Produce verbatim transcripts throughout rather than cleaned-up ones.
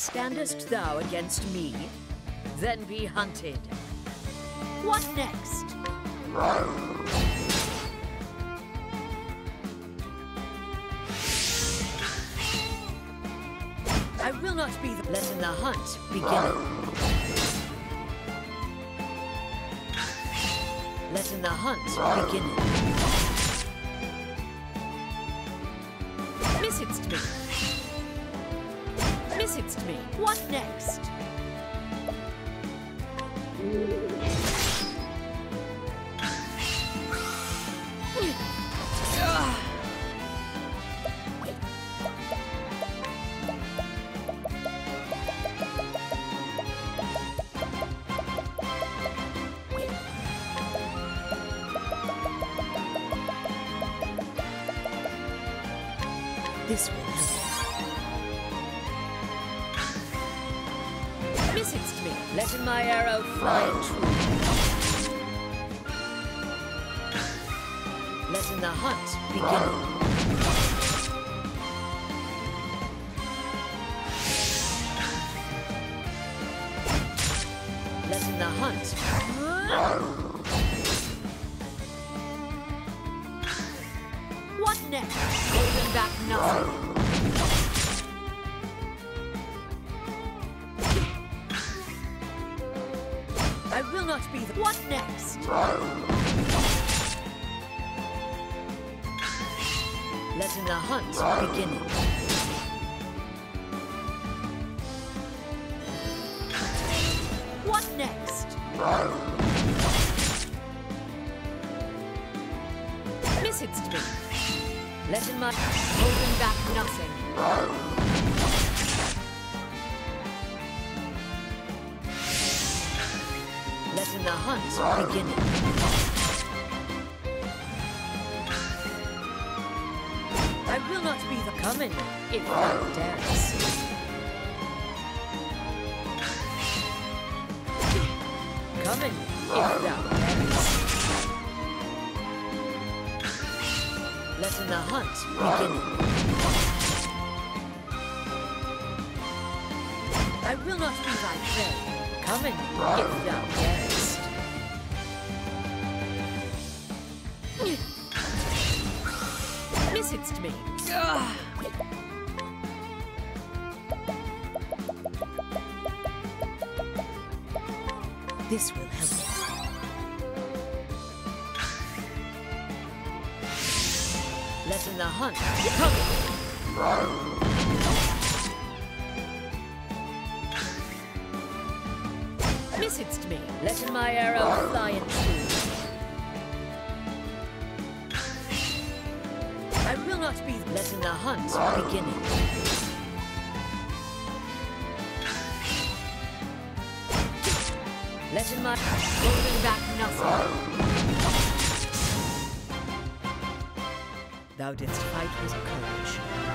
Standest thou against me? Then be hunted. What next? I will not be the... Letting the hunt begin. Letting the hunt begin. Missedst me. Missedst me. What next? This will help. Missedst me, letting my arrow fly true. Letting the hunt begin. Letting the hunt. What next? Holding back nothing. I will not be the... What next? Letting the hunt begin. What next? Missedst me. Letting my... Holding back nothing. Letting the hunt begin. I will not be the coming if thou darest. Coming if thou darest. Letting the hunt begin. I will not be thy prey. Coming if thou darest. Missedst me. Ugh. This will help. Letting the hunt come. Missedst me, letting my arrow fly and true. I will not be letting the hunt begin. Letting my holding back nothing. Thou didst fight with courage.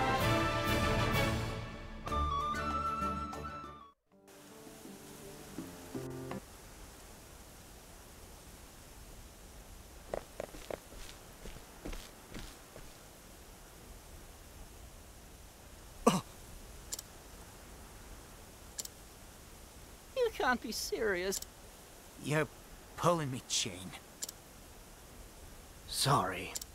You can't be serious. You're pulling me chain. Sorry.